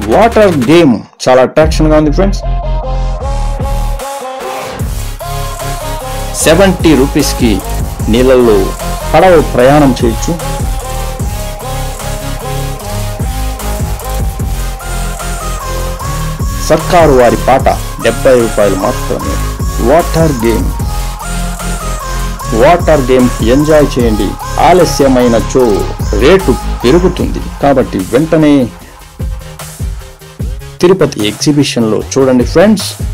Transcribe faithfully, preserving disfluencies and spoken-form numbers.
Water game చాలా attraction గా ఉంది ఫ్రెండ్స్. సెవెంటీ రూపీస్ కి నీళ్ళల్లో పడవ ప్రయాణం చేయొచ్చు. సర్కారు వారి పాట డెబ్బై రూపాయలు మాత్రమే. Water game water game enjoy చేయండి. ఆలస్యమైనచో రేటు పెరుగుతుంది కాబట్టి వెంటనే తిరుపతి ఎగ్జిబిషన్ లో చూడండి ఫ్రెండ్స్.